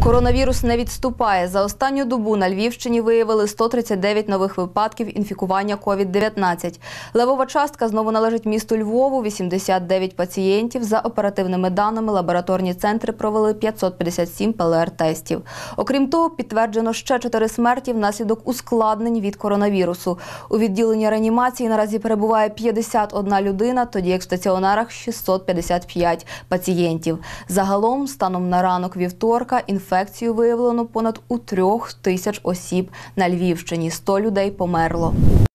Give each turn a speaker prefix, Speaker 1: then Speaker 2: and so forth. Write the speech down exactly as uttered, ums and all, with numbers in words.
Speaker 1: Коронавірус не відступає. За останню добу на Львівщині виявили сто тридцять дев'ять нових випадків інфікування ковід дев'ятнадцять. Левова частка знову належить місту Львову – вісімдесят дев'ять пацієнтів. За оперативними даними, лабораторні центри провели п'ятсот п'ятдесят сім пе ел ер-тестів. Окрім того, підтверджено ще чотири смерті внаслідок ускладнень від коронавірусу. У відділенні реанімації наразі перебуває п'ятдесят одна людина, тоді як в стаціонарах – шістсот п'ятдесят п'ять пацієнтів. Загалом, станом на ранок вівторка, інфекцію виявлено понад у трьох тисяч осіб на Львівщині. сто людей померло.